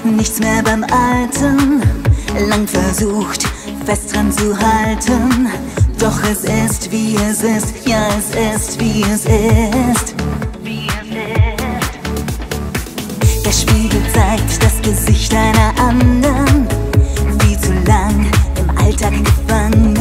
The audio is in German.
nichts mehr beim Alten. Lang versucht, fest dran zu halten. Doch es ist, wie es ist. Ja, es ist, wie es ist. Der Spiegel zeigt das Gesicht einer anderen. Viel zu lang im Alltag gefangen.